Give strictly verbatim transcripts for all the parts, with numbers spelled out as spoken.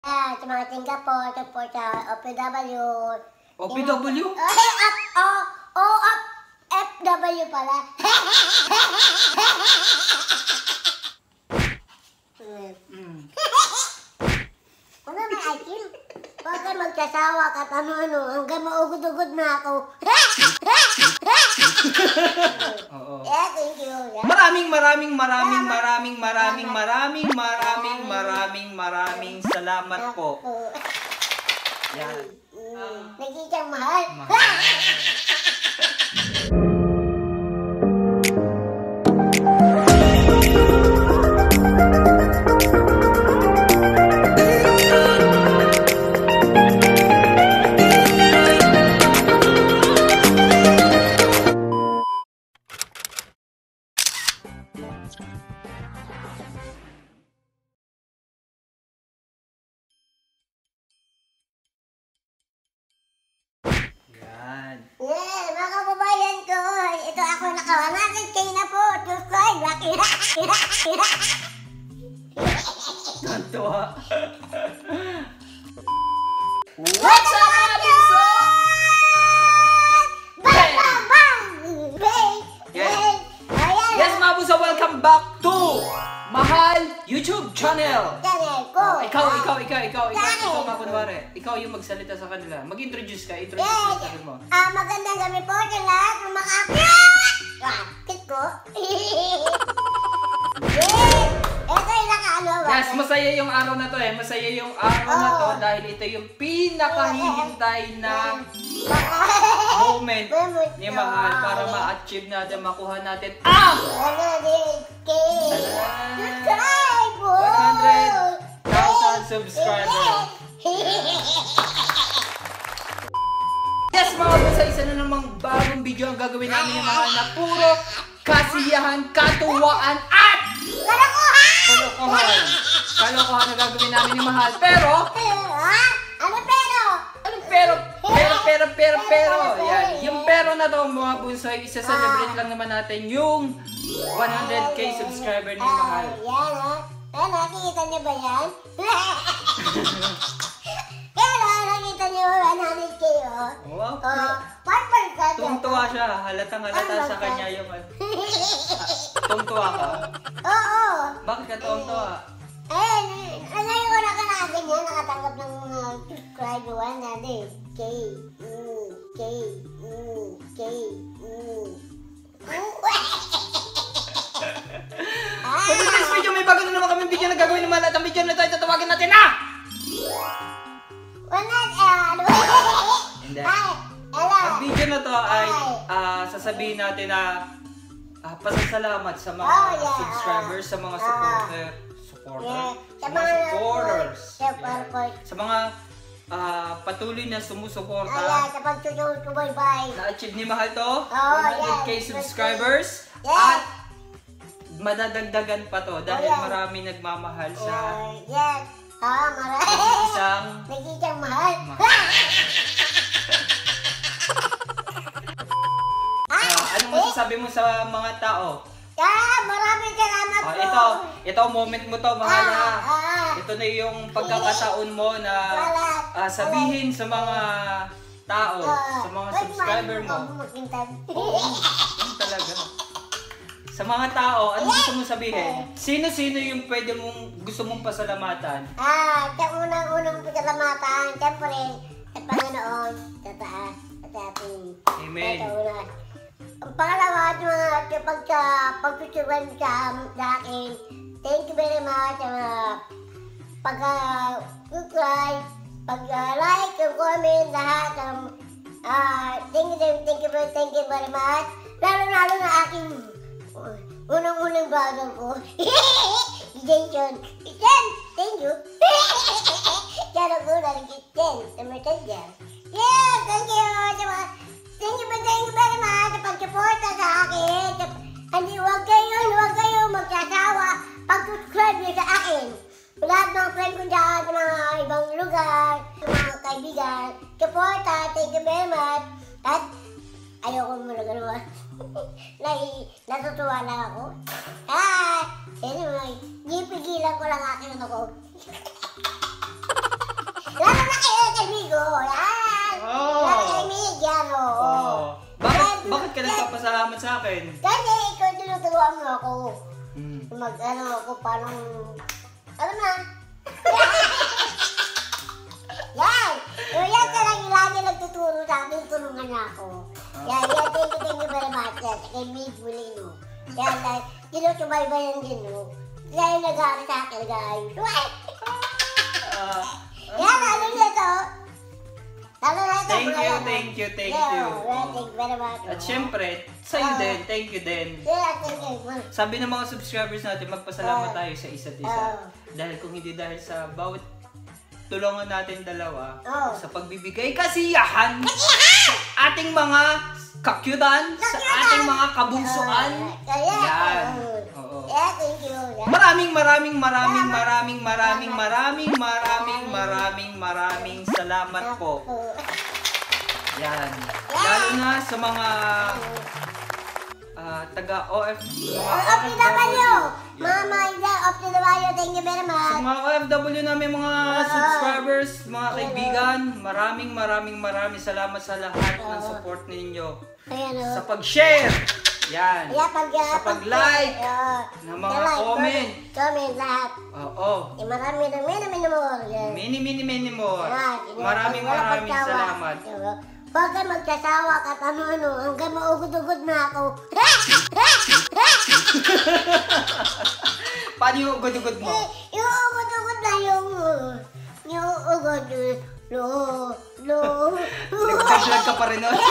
Ah, sa mga Singapore, ito po sa O P W. O P W? Oh, F, O, O, F, F W pala. Mm. Ano na, Aikin? Huwag ka magsasawa ka ano-ano hanggang maugod-ugod na ako. Oo. Yeah, thank you. Yeah. Maraming maraming maraming maraming maraming maraming maraming maraming maraming salamat po. Yan. Mm, nagiging mahal. Mahal. Yan. Yeah, mga kababayan ko, ito ako nakawangan kayo na po. Subscribe, lucky Kantuwa. What's up, episode? Bang, bang, bang! Bang, Yes. bang! Ayan, Yes, mga puso, welcome back to Mahal YouTube channel. channel ko. Oh, ikaw, ikaw, ikaw, ikaw, ikaw, Dahil. ikaw nga kunwari. Ikaw yung magsalita sa kanila. Mag-introduce ka, introduce Yes. mo sa mo. Ah, magandang gabi po sa lahat ng mga akit. Ah, kit ko. Yes, ito yung nakaano ba? Yes, masaya yung araw na to eh. Masaya yung araw na to dahil ito yung pinakahihintay na moment ni Mahal para ma-achieve natin, makuha natin ang Ano din, kay? Subscribe po! one hundred thousand subscribers. Yes, mga busa, isa na namang bagong video ang gagawin namin ni Mahal na puro kasiyahan, katuwaan at Kalokohan! kalokohan. Kalokohan na gagawin namin ni Mahal. Pero, Ha? Ano pero? anong pero, pero, pero, pero, pero, yan. Yung pero na to, mga bunsoy, isa-celebrate lang naman natin yung one hundred K subscriber ni Mahal. Ah, yan ha. Ah, nakikita niyo ba yan? Pero nakita niyo one hundred K oh. Wow. Oh, one percent. Tuwang-tuwa siya. Halatang halata sa kanya yung... Tuwang-tuwa ka. Oo. Bakit ka tuwang-tuwa? Ayun, ngayon ko na ka na ganyan, nakatanggap ng mga subscriber one hundred K. Mm, K. Mm, K. Mm. For today's video, may bago na naman kami video na gagawin naman at ang video na ito ay tatawagin natin na! Wala, eh, ano ba? Hindi. Ay, ala. Ang video na to ay ah, sasabihin natin na ah, pasasalamat sa mga Oh, yeah. subscribers, sa mga Ah. supporter, supporter, Yeah. sa mga supporters, Supporters. sa mga ah, patuloy na Ayan, sumusuporta. sa pagsusubaybay. Na-achieve ni Mahal to, Oh, one hundred K yeah. subscribers, Yeah. at madadagdagan pa to dahil Oh, yeah. marami nagmamahal sa Oh, yes. Ah, marami. isang Nagiging mahal. Mahal. Ah, anong masasabi mo sa mga tao? Ah, maraming salamat Ah, po. ito, ito moment mo to, Mahal, Ah, ha? ah. Ito na yung pagkakataon mo na ah, sabihin sa mga tao, Ah, sa mga ba't subscriber mahal mo. ako makintan? Oo, yun talaga. Sa mga tao, ano gusto mong sabihin? Sino-sino yung pwede mong gusto mong pasalamatan? Ah, sa unang-unang pasalamatan, siyempre, sa Panginoon, sa taas, at sa ating Amen. kataunan. Ang pangalawa, sa mga sa pagka, pagsusugan sa, sa akin, thank you very much sa mga pagka-subscribe, pag-like, comment, lahat. Um, ah, thank you, thank you, very- thank you very much. Lalo-lalo na aking uh, unang-unang brother ko. Jason. Jen, thank you. Kaya ko na rin Jen, sa messenger. Yeah, thank you. Sa mga, thank you, thank you very much sa pag-suporta sa akin. Sa- Hindi, huwag kayo, huwag kayo magsasawa pag-subscribe niyo sa akin. Sa lahat ng friend ko dyan, sa mga ibang lugar, sa mga kaibigan, suporta, thank you very much. At ayoko muna gano'n. Nai, natutuwa lang ako. Ah, anyway, di pigilan ko lang aking ako. magpapasalamat sa akin? Kasi ikaw tinuturuan mo ako. Hmm. Mag-ano ako, parang... Ano na? Yan! Yung yan talaga lagi nagtuturo sa akin, tulungan niya ako. Yan, yan, thank you, thank you very much. Yan, kay Mig Molino. Yan, dahil tinutubaybayan din, no? Kaya yung nag-aaral sa akin, nag-aayos. What? Ah, Yan, ano niya to? Lalo na ito, Thank you, wala na. thank you, thank Yeah, you. well, thank you very much. At syempre, sa'yo Ah. din, thank you din. Yeah, thank you. Sabi ng mga subscribers natin, magpasalamat Ah. tayo sa isa't isa. Ah. Dahil kung hindi dahil sa bawat tulungan natin dalawa, Oh. sa pagbibigay kasiyahan sa ating mga kakyutan, sa ating mga kabunsuan. Kaya, Yan. uh, Oo. yeah, thank you. Yeah. Maraming maraming maraming maraming maraming maraming maraming maraming maraming salamat po. Uh, Yan. Lalo na sa mga ah, taga O F O F W! Mama, Ida, O F W, thank you very Sa much. mga O F W namin, mga subscribers, mga kaibigan, maraming maraming maraming salamat sa lahat ng support ninyo. Ayan o. Sa pag-share, yan. Kaya pag, Sa pag-like, uh, ng mga comment. Comment lahat. Oo. Eh, marami na, may namin naman. Yan. Many, many, many more. Yan. Maraming Wala maraming pagsawa. salamat. Diba? Huwag ka magsasawa ka ano-ano hanggang maugod-ugod na ako. Paano yung ugod-ugod mo? Eh, yung ugod-ugod na yung... Yung ugod... Lo... Lo... Nag-vlog ka pa rin nun.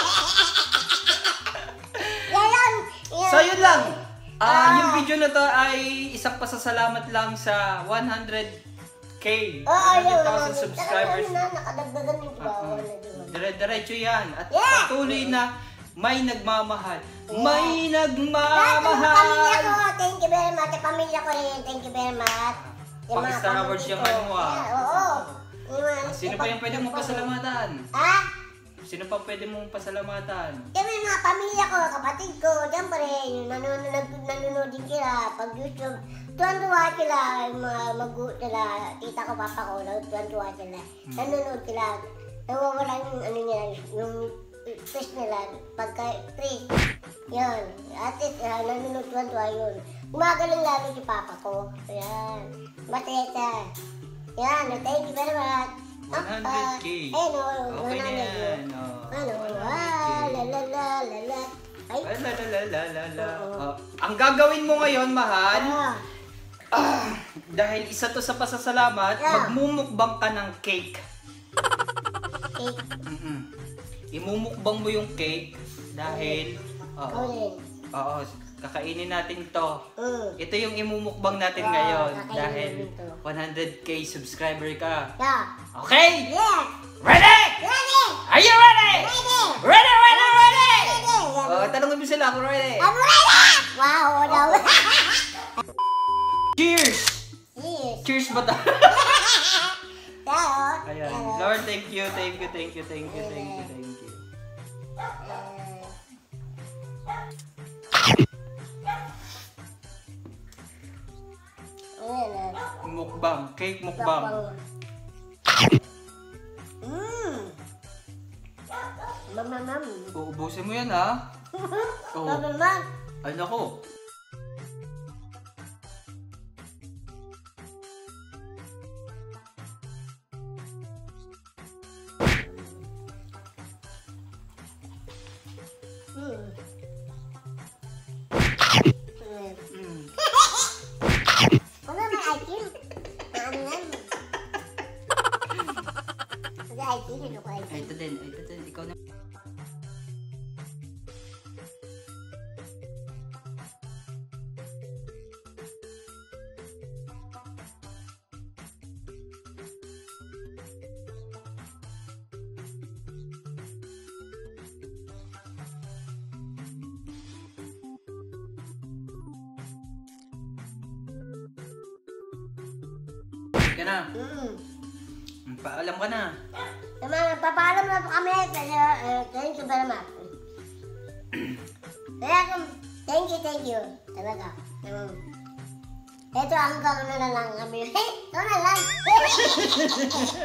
Yan yan! Yan. So yun lang. Ah, Ah. yung video na to ay isang pasasalamat lang sa one hundred K. Oo, one hundred yun. thousand subscribers. Talagang na, nakadagdagan yung bawal na doon. Dire-diretso yan. At Yeah. patuloy na may nagmamahal. Yeah. May Lahat ng pamilya nagmamahal. ko, thank you very much. Sa pamilya ko rin, thank you very much. Yung mga Pakistar Awards pamangkin yung ko. ano mo, ah. Yeah, oo. Yung mga- Sino pa yung pwede mong pasalamatan? Ah? Sino pa pwede mong pasalamatan? Yung mga pamilya ko, kapatid ko, siyempre, yung nanonood, nag- nanonood din sila pag YouTube. Tuwan-tuwa sila, yung mga mag- sila, tita ko, papa ko, tuwan-tuwa sila. Nanonood sila. Nawawala yung ano nila, yung fish nila, pagka fish. Yan. At least, uh, nanonood tuwan-tuwa yun. Gumagaling lalo si papa ko. Yan. Masaya siya. Yan. Thank you very much. one hundred K. Ayun o, Okay na one hundred yan. K. Oh, Ano? one hundred K. Ah, la la la la la. Ay. Ay, la la la la la la. Oo. Oh, ang gagawin mo ngayon, mahal, Ah. ah, dahil isa to sa pasasalamat, Yeah. magmumukbang ka ng cake. Cake. Mm-mm. Imumukbang mo yung cake dahil, oo, Ulit. oo, kakainin natin to. Mm. Ito yung imumukbang natin Wow, ngayon kakainin dahil natin to. one hundred K subscriber ka. Yeah. Okay? Yes. Ready? Ready. Are you ready? Ready. Ready, ready, ready! Ready. Oh, tanongin mo sila kung ready. I'm ready. Wow, daw. Cheers! Yes. Cheers ba ta? Tao. Ayan. Tao. Lord, thank you, thank you, thank you, thank you, thank you, thank you. Ayan na. Mukbang, cake mukbang. Mmm. Mama, mam. Uubusin mo yan ha? Oo. Mama, mam. Ay nako. Mm. Mm. Ano may ice cream? Ano yan? May ice cream, ano ko ice Ay, cream? ito din, ay, ito din. Ikaw na. Sige ka na. Mm. Mm, Paalam ka na. Tama, papaalam na po kami kasi uh, thank you very much. Kaya kung thank you, thank you. Talaga. Um, ito hanggang ano na lang kami. Hey, ito na lang.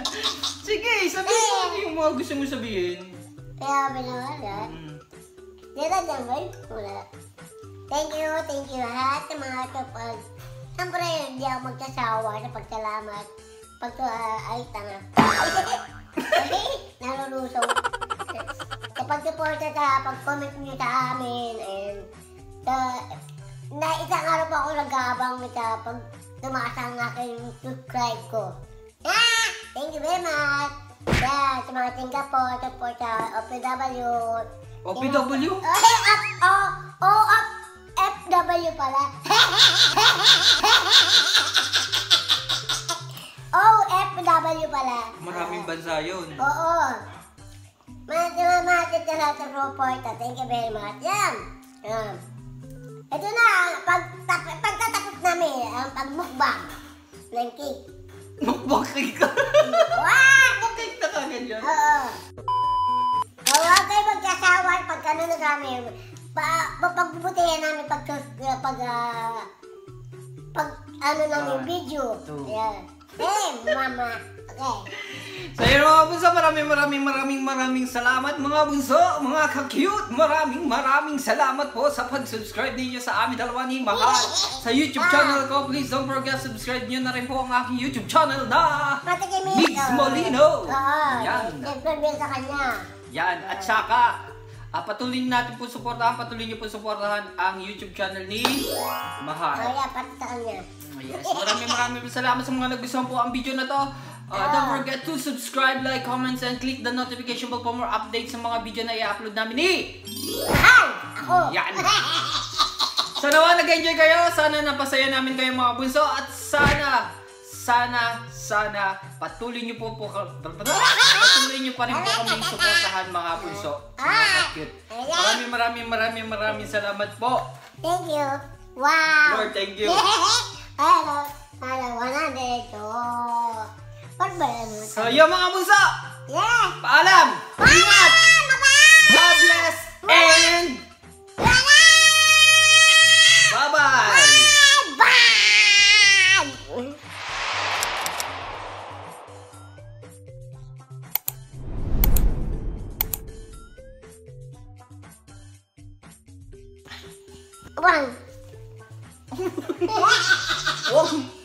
Sige, sabihin mo yung mga gusto mo sabihin. Kaya binawala. Mm. Dila naman. Wala. Thank you, thank you lahat ng mga kapag. Siyempre, hindi ako magsasawa sa pagsalamat. Pag uh, ay tanga. Nalulusong. Sa pag-supporta sa pag-comment nyo sa amin. And sa, na isang araw pa ako nag-aabang sa pag tumaas ang aking subscribe ko. Ah! Thank you very much. Yeah, sa mga Singapore, support sa O P W. O P W? Oh, up, oh, oh, up, F W pala. Oh, F W pala. Maraming bansa yun. Oo. Maraming sa lahat ng support. Thank you very much. Yan. Yan. Ito na, pag, tap, pagtatapos namin, ang pagmukbang ng cake. Mukbang cake ka? Wow! Cake na kagad yun? Oo. Huwag kayo magkasawa pag ano na kami. Pa, pagbubutihan namin pag, pag, uh, pag, ano namin, video. Ayan. Eh, mama. Okay. Sa iyo mga bunso, maraming maraming maraming maraming salamat mga bunso, mga ka-cute. Maraming maraming salamat po sa pag-subscribe ninyo sa amin dalawa ni Mahal sa YouTube channel ko. Please don't forget, subscribe nyo na rin po ang aking YouTube channel na Migs Molino. Oo. Yan. Siyempre sa kanya. Yan. At saka, uh, patuloy natin po suportahan, patuloy nyo po suportahan ang YouTube channel ni Mahal. Kaya pati sa kanya. Yes, maraming maraming salamat sa mga nagustuhan po ang video na to. Uh, don't forget to subscribe, like, comments, and click the notification bell for more updates sa mga video na i-upload namin ni Mahal! Ako! Yan! So nawa nag-enjoy kayo, sana napasaya namin kayo mga bunso, at sana, sana, sana, patuloy nyo po po, patuloy nyo pa rin po kami suportahan mga bunso. Mga cute. Maraming maraming maraming maraming salamat po. Thank you. Wow! Lord, thank you. Hello. Hello, one hundred. Oh. Pagbalan mo. So yun mga bunso, Yes! paalam! Ingat! Bye-bye! God bless and bye-bye! Bye-bye! One. Wow!